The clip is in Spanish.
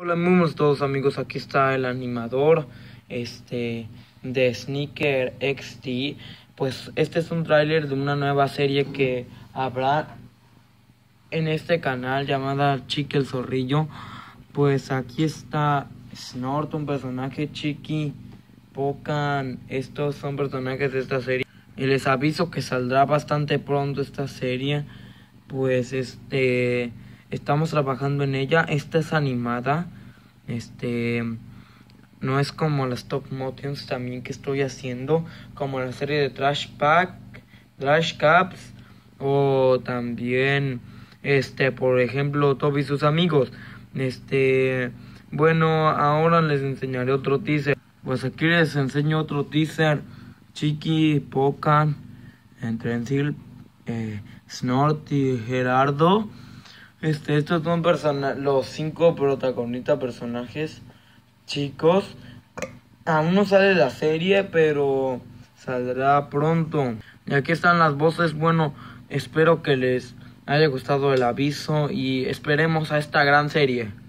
Hola, muy buenos todos amigos, aquí está el animador de Sneaker XD. Pues este es un tráiler de una nueva serie que habrá en este canal llamada Chiqui el Zorrillo. Pues aquí está Snort, un personaje, Chiqui, Pocan, estos son personajes de esta serie. Y les aviso que saldrá bastante pronto esta serie. Pues estamos trabajando en ella. Esta es animada. No es como las top motions también que estoy haciendo, como la serie de Trash Caps, o también por ejemplo Toby y sus amigos. Bueno, ahora les enseñaré otro teaser. Pues aquí les enseño otro teaser. Chiqui, Pocan, Entrensil, Snort y Gerardo. Estos son los 5 protagonistas personajes chicos. Aún no sale la serie, pero saldrá pronto. Y aquí están las voces. Bueno, espero que les haya gustado el aviso y esperemos a esta gran serie.